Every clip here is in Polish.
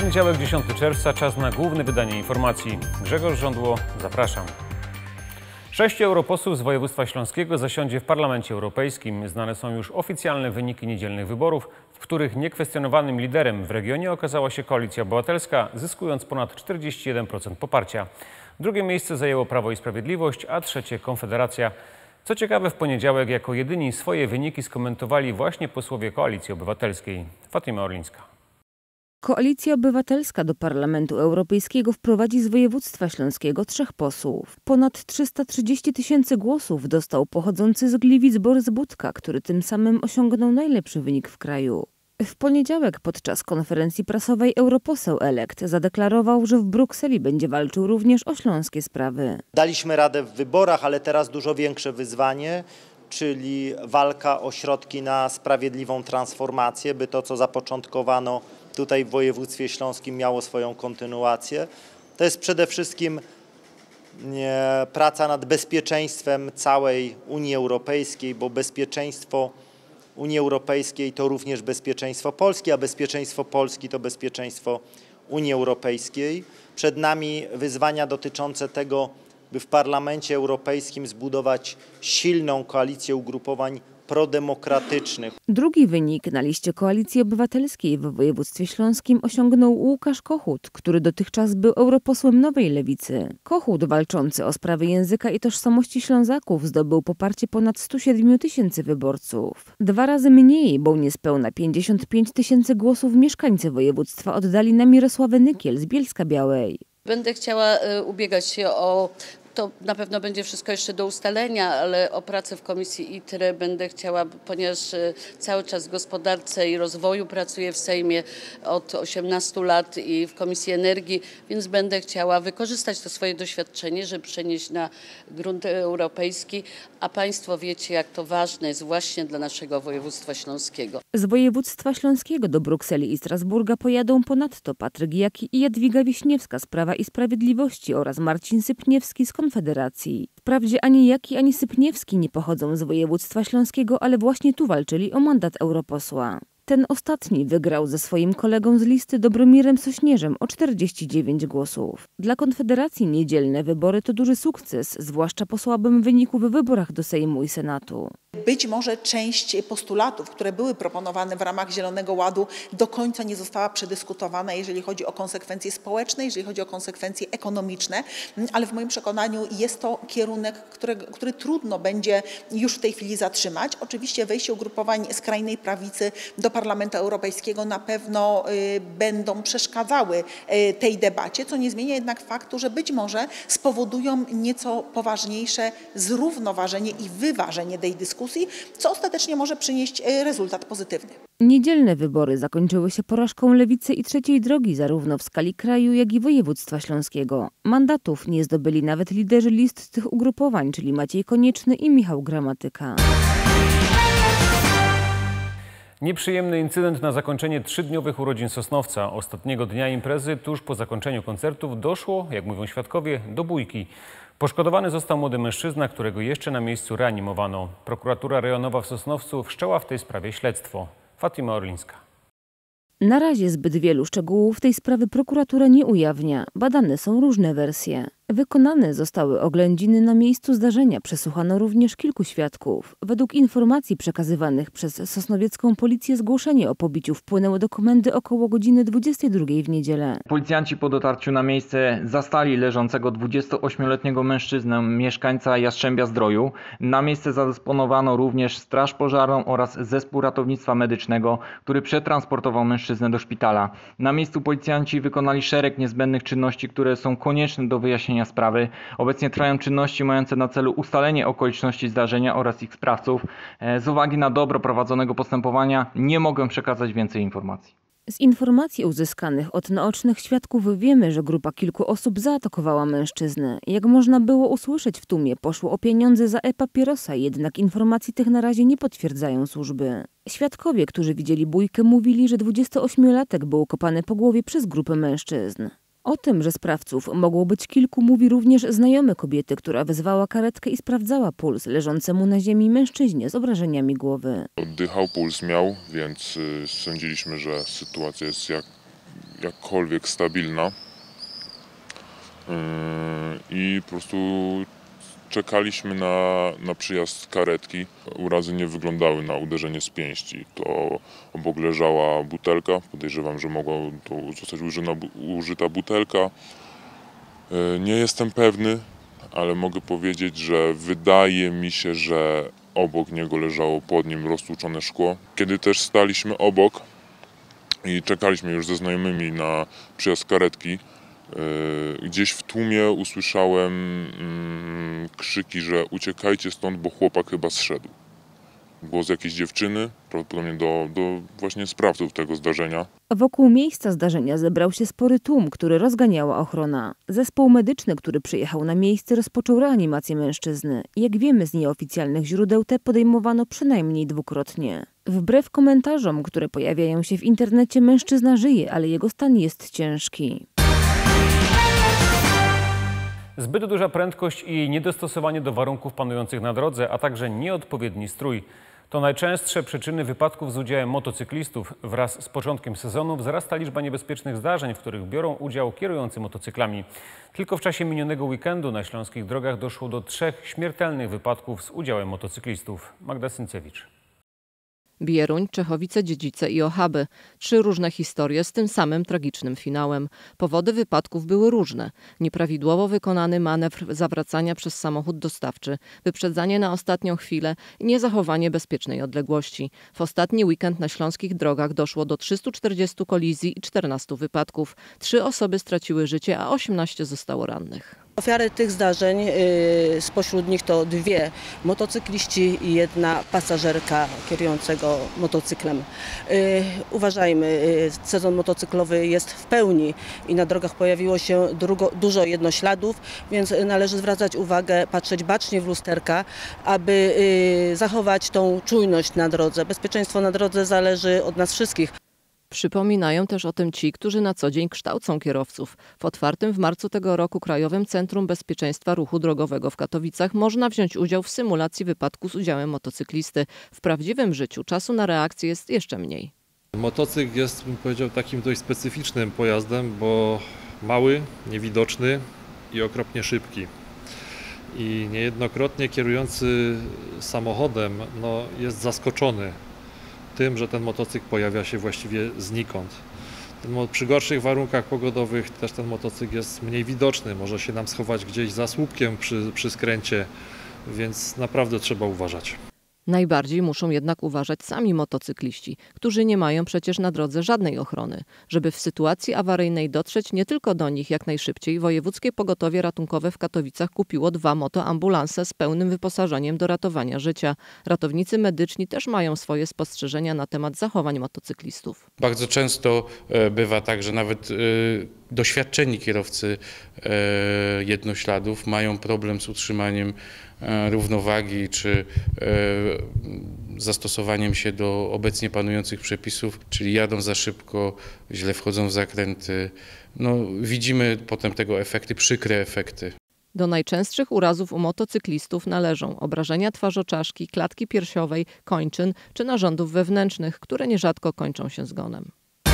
Poniedziałek, 10 czerwca, czas na główne wydanie informacji. Grzegorz Żądło, zapraszam. 6 europosłów z województwa śląskiego zasiądzie w Parlamencie Europejskim. Znane są już oficjalne wyniki niedzielnych wyborów, w których niekwestionowanym liderem w regionie okazała się Koalicja Obywatelska, zyskując ponad 41% poparcia. Drugie miejsce zajęło Prawo i Sprawiedliwość, a trzecie Konfederacja. Co ciekawe, w poniedziałek jako jedyni swoje wyniki skomentowali właśnie posłowie Koalicji Obywatelskiej. Fatima Orlińska. Koalicja Obywatelska do Parlamentu Europejskiego wprowadzi z województwa śląskiego 3 posłów. Ponad 330 000 głosów dostał pochodzący z Gliwic Borys Budka, który tym samym osiągnął najlepszy wynik w kraju. W poniedziałek podczas konferencji prasowej europoseł elekt zadeklarował, że w Brukseli będzie walczył również o śląskie sprawy. Daliśmy radę w wyborach, ale teraz dużo większe wyzwanie, czyli walka o środki na sprawiedliwą transformację, by to, co zapoczątkowano tutaj w województwie śląskim, miało swoją kontynuację. To jest przede wszystkim praca nad bezpieczeństwem całej Unii Europejskiej, bo bezpieczeństwo Unii Europejskiej to również bezpieczeństwo Polski, a bezpieczeństwo Polski to bezpieczeństwo Unii Europejskiej. Przed nami wyzwania dotyczące tego, by w Parlamencie Europejskim zbudować silną koalicję ugrupowań prodemokratycznych. Drugi wynik na liście Koalicji Obywatelskiej w województwie śląskim osiągnął Łukasz Kochut, który dotychczas był europosłem Nowej Lewicy. Kochut, walczący o sprawy języka i tożsamości Ślązaków, zdobył poparcie ponad 107 000 wyborców. 2 razy mniej, bo niespełna 55 000 głosów mieszkańcy województwa oddali na Mirosławę Nykiel z Bielska-Białej. Będę chciała ubiegać się o, to na pewno będzie wszystko jeszcze do ustalenia, ale o pracę w Komisji ITRE będę chciała, ponieważ cały czas w gospodarce i rozwoju pracuję w Sejmie od 18 lat i w Komisji Energii, więc będę chciała wykorzystać to swoje doświadczenie, żeby przenieść na grunt europejski, a Państwo wiecie, jak to ważne jest właśnie dla naszego województwa śląskiego. Z województwa śląskiego do Brukseli i Strasburga pojadą ponadto Patryk Jaki i Jadwiga Wiśniewska z Prawa i Sprawiedliwości oraz Marcin Sypniewski z Konfederacji. Wprawdzie ani Jaki, ani Sypniewski nie pochodzą z województwa śląskiego, ale właśnie tu walczyli o mandat europosła. Ten ostatni wygrał ze swoim kolegą z listy Dobromirem Sośnierzem o 49 głosów. Dla Konfederacji niedzielne wybory to duży sukces, zwłaszcza po słabym wyniku w wyborach do Sejmu i Senatu. Być może część postulatów, które były proponowane w ramach Zielonego Ładu, do końca nie została przedyskutowana, jeżeli chodzi o konsekwencje społeczne, jeżeli chodzi o konsekwencje ekonomiczne, ale w moim przekonaniu jest to kierunek, który trudno będzie już w tej chwili zatrzymać. Oczywiście wejście ugrupowań skrajnej prawicy do Parlamentu Europejskiego na pewno będą przeszkadzały tej debacie, co nie zmienia jednak faktu, że być może spowodują nieco poważniejsze zrównoważenie i wyważenie tej dyskusji, co ostatecznie może przynieść rezultat pozytywny. Niedzielne wybory zakończyły się porażką Lewicy i Trzeciej Drogi zarówno w skali kraju, jak i województwa śląskiego. Mandatów nie zdobyli nawet liderzy list tych ugrupowań, czyli Maciej Konieczny i Michał Gramatyka. Nieprzyjemny incydent na zakończenie 3-dniowych urodzin Sosnowca. Ostatniego dnia imprezy, tuż po zakończeniu koncertów, doszło, jak mówią świadkowie, do bójki. Poszkodowany został młody mężczyzna, którego jeszcze na miejscu reanimowano. Prokuratura rejonowa w Sosnowcu wszczęła w tej sprawie śledztwo. Fatima Orlińska. Na razie zbyt wielu szczegółów tej sprawy prokuratura nie ujawnia. Badane są różne wersje. Wykonane zostały oględziny na miejscu zdarzenia. Przesłuchano również kilku świadków. Według informacji przekazywanych przez sosnowiecką policję zgłoszenie o pobiciu wpłynęło do komendy około godziny 22 w niedzielę. Policjanci po dotarciu na miejsce zastali leżącego 28-letniego mężczyznę, mieszkańca Jastrzębia-Zdroju. Na miejsce zadysponowano również straż pożarną oraz zespół ratownictwa medycznego, który przetransportował mężczyznę do szpitala. Na miejscu policjanci wykonali szereg niezbędnych czynności, które są konieczne do wyjaśnienia sprawy. Obecnie trwają czynności mające na celu ustalenie okoliczności zdarzenia oraz ich sprawców. Z uwagi na dobro prowadzonego postępowania nie mogę przekazać więcej informacji. Z informacji uzyskanych od naocznych świadków wiemy, że grupa kilku osób zaatakowała mężczyznę. Jak można było usłyszeć w tłumie, poszło o pieniądze za e-papierosa, jednak informacji tych na razie nie potwierdzają służby. Świadkowie, którzy widzieli bójkę, mówili, że 28-latek był kopany po głowie przez grupę mężczyzn. O tym, że sprawców mogło być kilku, mówi również znajomy kobiety, która wezwała karetkę i sprawdzała puls leżącemu na ziemi mężczyźnie z obrażeniami głowy. Oddychał, puls miał, więc sądziliśmy, że sytuacja jest jakkolwiek stabilna i po prostu czekaliśmy na przyjazd karetki. Urazy nie wyglądały na uderzenie z pięści. To obok leżała butelka. Podejrzewam, że mogła to zostać użyta butelka. Nie jestem pewny, ale mogę powiedzieć, że wydaje mi się, że obok niego leżało pod nim roztłuczone szkło. Kiedy też staliśmy obok i czekaliśmy już ze znajomymi na przyjazd karetki, gdzieś w tłumie usłyszałem krzyki, że uciekajcie stąd, bo chłopak chyba zszedł. Głos jakiejś dziewczyny, prawdopodobnie do właśnie sprawców tego zdarzenia. Wokół miejsca zdarzenia zebrał się spory tłum, który rozganiała ochrona. Zespół medyczny, który przyjechał na miejsce, rozpoczął reanimację mężczyzny. Jak wiemy z nieoficjalnych źródeł, te podejmowano przynajmniej dwukrotnie. Wbrew komentarzom, które pojawiają się w internecie, mężczyzna żyje, ale jego stan jest ciężki. Zbyt duża prędkość i niedostosowanie do warunków panujących na drodze, a także nieodpowiedni strój to najczęstsze przyczyny wypadków z udziałem motocyklistów. Wraz z początkiem sezonu wzrasta liczba niebezpiecznych zdarzeń, w których biorą udział kierujący motocyklami. Tylko w czasie minionego weekendu na śląskich drogach doszło do 3 śmiertelnych wypadków z udziałem motocyklistów. Magda Syncewicz. Bieruń, Czechowice-Dziedzice i Ochaby. 3 różne historie z tym samym tragicznym finałem. Powody wypadków były różne. Nieprawidłowo wykonany manewr zawracania przez samochód dostawczy, wyprzedzanie na ostatnią chwilę i niezachowanie bezpiecznej odległości. W ostatni weekend na śląskich drogach doszło do 340 kolizji i 14 wypadków. 3 osoby straciły życie, a 18 zostało rannych. Ofiary tych zdarzeń, spośród nich to 2 motocykliści i 1 pasażerka kierującego motocyklem. Uważajmy, sezon motocyklowy jest w pełni i na drogach pojawiło się dużo jednośladów, więc należy zwracać uwagę, patrzeć bacznie w lusterka, aby zachować tą czujność na drodze. Bezpieczeństwo na drodze zależy od nas wszystkich. Przypominają też o tym ci, którzy na co dzień kształcą kierowców. W otwartym w marcu tego roku Krajowym Centrum Bezpieczeństwa Ruchu Drogowego w Katowicach można wziąć udział w symulacji wypadku z udziałem motocyklisty. W prawdziwym życiu czasu na reakcję jest jeszcze mniej. Motocykl jest, bym powiedział, takim dość specyficznym pojazdem, bo mały, niewidoczny i okropnie szybki. I niejednokrotnie kierujący samochodem jest zaskoczony tym, że ten motocykl pojawia się właściwie znikąd. Przy gorszych warunkach pogodowych też ten motocykl jest mniej widoczny, może się nam schować gdzieś za słupkiem przy skręcie, więc naprawdę trzeba uważać. Najbardziej muszą jednak uważać sami motocykliści, którzy nie mają przecież na drodze żadnej ochrony. Żeby w sytuacji awaryjnej dotrzeć nie tylko do nich jak najszybciej, Wojewódzkie Pogotowie Ratunkowe w Katowicach kupiło 2 motoambulanse z pełnym wyposażeniem do ratowania życia. Ratownicy medyczni też mają swoje spostrzeżenia na temat zachowań motocyklistów. Bardzo często bywa tak, że nawet doświadczeni kierowcy jednośladów mają problem z utrzymaniem równowagi czy zastosowaniem się do obecnie panujących przepisów, czyli jadą za szybko, źle wchodzą w zakręty. Widzimy potem tego efekty, przykre efekty. Do najczęstszych urazów u motocyklistów należą obrażenia twarzoczaszki, klatki piersiowej, kończyn czy narządów wewnętrznych, które nierzadko kończą się zgonem.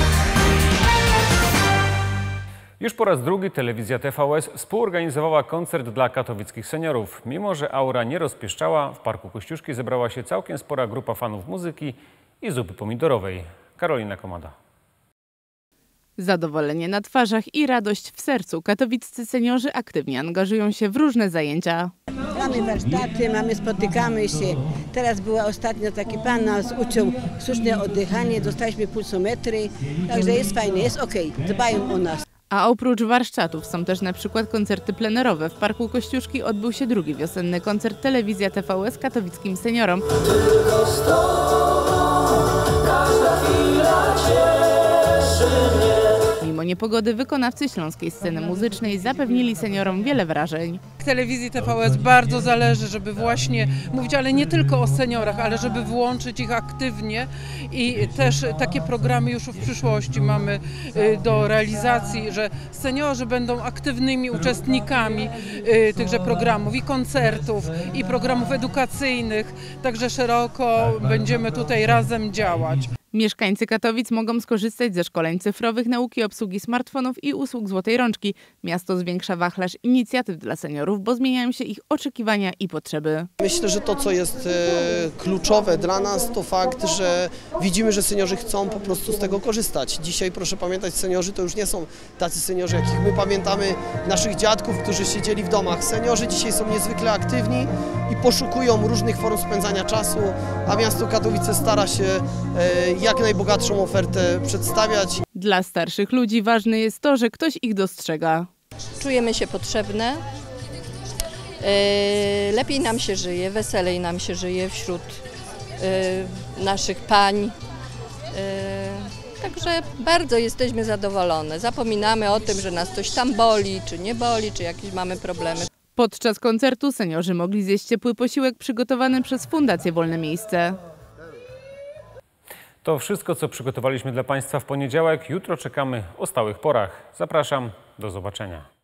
Już po raz drugi telewizja TVS współorganizowała koncert dla katowickich seniorów. Mimo że aura nie rozpieszczała, w Parku Kościuszki zebrała się całkiem spora grupa fanów muzyki i zupy pomidorowej. Karolina Komada. Zadowolenie na twarzach i radość w sercu. Katowiccy seniorzy aktywnie angażują się w różne zajęcia. Mamy warsztaty, spotykamy się. Teraz była ostatnio taki pan nas uczył sztuczne oddychanie, dostaliśmy pulsometry, także jest fajnie, jest okej, dbają o nas. A oprócz warsztatów są też na przykład koncerty plenerowe. W Parku Kościuszki odbył się drugi wiosenny koncert Telewizja TVS katowickim seniorom. Tylko z tobą każda chwila cieszy mnie. Mimo niepogody wykonawcy śląskiej sceny muzycznej zapewnili seniorom wiele wrażeń. Telewizji TVS bardzo zależy, żeby właśnie mówić, ale nie tylko o seniorach, ale żeby włączyć ich aktywnie i też takie programy już w przyszłości mamy do realizacji, że seniorzy będą aktywnymi uczestnikami tychże programów i koncertów i programów edukacyjnych, także szeroko będziemy tutaj razem działać. Mieszkańcy Katowic mogą skorzystać ze szkoleń cyfrowych, nauki obsługi smartfonów i usług Złotej Rączki. Miasto zwiększa wachlarz inicjatyw dla seniorów, bo zmieniają się ich oczekiwania i potrzeby. Myślę, że to, co jest kluczowe dla nas, to fakt, że widzimy, że seniorzy chcą po prostu z tego korzystać. Dzisiaj, proszę pamiętać, seniorzy to już nie są tacy seniorzy, jakich my pamiętamy naszych dziadków, którzy siedzieli w domach. Seniorzy dzisiaj są niezwykle aktywni i poszukują różnych form spędzania czasu, a miasto Katowice stara się jak najbogatszą ofertę przedstawiać. Dla starszych ludzi ważne jest to, że ktoś ich dostrzega. Czujemy się potrzebne, lepiej nam się żyje, weselej nam się żyje wśród naszych pań. Także bardzo jesteśmy zadowolone. Zapominamy o tym, że nas coś tam boli, czy nie boli, czy jakieś mamy problemy. Podczas koncertu seniorzy mogli zjeść ciepły posiłek przygotowany przez Fundację Wolne Miejsce. To wszystko, co przygotowaliśmy dla Państwa w poniedziałek. Jutro czekamy o stałych porach. Zapraszam, do zobaczenia.